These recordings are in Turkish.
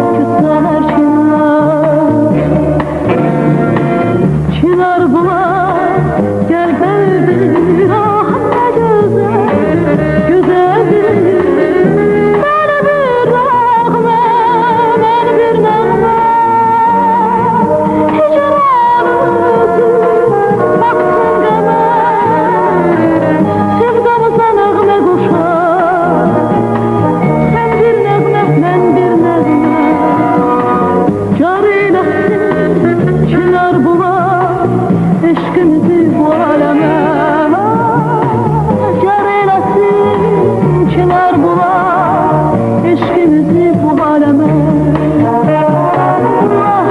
Çınar bular gel geldir, ah ne güzel, güzeldir. Beni bir rahme, beni bir nağme, hicranımızı baksın geme. Sevdamıza nağme koşar, sen bir nağme, ben bir nağme. Car eylesin çınar bular eşkimizi bu aleme. Car eylesin çınar bular eşkimizi bu aleme. Ah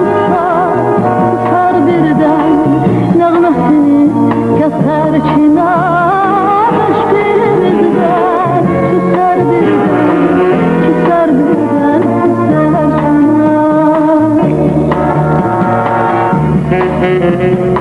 susar birden nağmesini keser çınar eşkimizden. Susar birden, susar birden keser çınar.